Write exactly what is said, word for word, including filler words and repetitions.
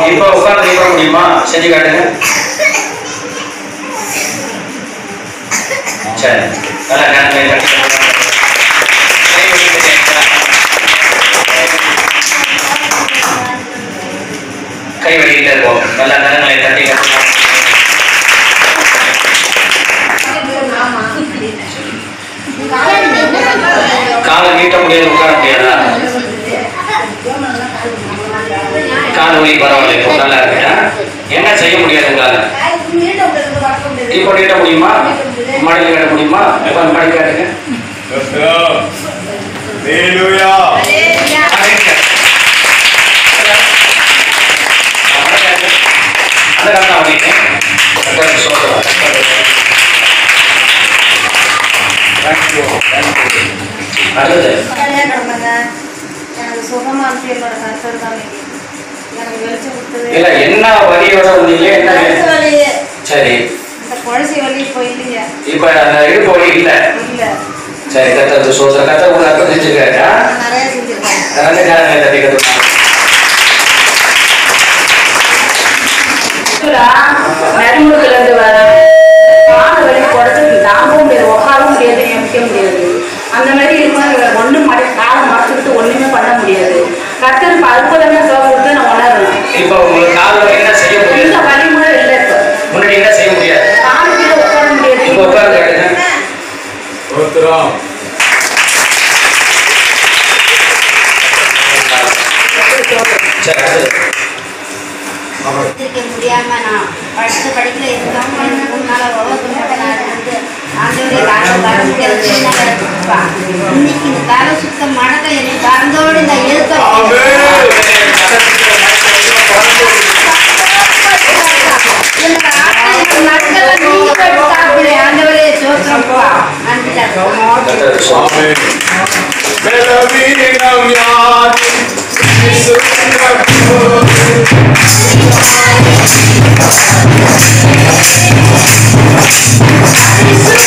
இப்போ உட்கார்ந்து நீக்க முடியுமா? செஞ்சு காட்டுங்க. சரி, நல்லா கரங்களை தட்டி கை வெளியிட்டு இருக்கும். நல்லா கரங்களை தட்டி காலை நீட்ட முடியாது, உட்கார முடியாதா? கால் வலி பரவாயில்ல, இப்போ நல்லா இருக்கா? என்ன செய்ய முடியாது உங்களால? இப்போ நீட்ட முடியுமா? மடக்கி காட்ட முடியுமா? இப்போ மடக்கி காட்டுங்க. அந்த காலம் பண்ணிட்டேன். அடுத்தது இல்ல என்ன வலியோட வந்தீங்க? என்ன சரி, இப்ப அந்த இடுப்பு வலி இல்ல. சரி, கத்தது சோதனை கத்த உங்க அர்த்தம் செஞ்சுருக்கா? ரெண்டு காரணங்களை தட்டி கத்துக்கலாம். நரிமுகத்துல இருந்து வர கால வலி குறைச்சி தாங்கவும் முடியாது, உட்காரவும் முடியாது, நிற்க முடியாது. அந்த மாதிரி இருக்கும்போது ஒன்றும் மடை காலை மறைச்சிக்கிட்டு ஒண்ணுமே பண்ண முடியாது. கத்தருக்கு அற்புதமே சோகம் கொடுத்து நான் உணரணும். இப்போ உங்களுக்கு கால் வலி என்ன செய்ய முடியாது? இந்த வலி கூட இல்லை. இப்போ முன்னாடி என்ன செய்ய முடியாது? காலு கீழே உட்கார முடியாது. இப்போ உட்கார்ந்து காட்டுங்க. சரி, அடுத்தது முடியாம நான் படிச்ச படிக்கல இருந்தாலும் மூணு நாள் இன்னைக்கு இந்த தலை சுத்த மடக்க என்னை பறந்தோடு இந்த எழுத்த ஆண்டவரே சோத்திரப்பா It's